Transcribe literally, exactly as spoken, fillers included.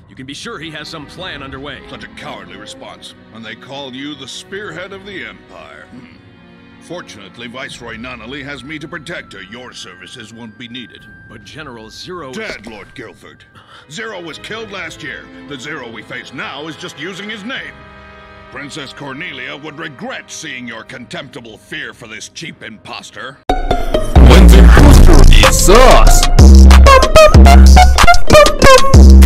You can be sure he has some plan underway. Such a cowardly response. And they call you the spearhead of the Empire. Hmm. Fortunately, Viceroy Nunnally has me to protect her. Your services won't be needed. But General Zero is... Dead, Lord Guilford. Zero was killed last year. The Zero we face now is just using his name. Princess Cornelia would regret seeing your contemptible fear for this cheap imposter. When the booster is us.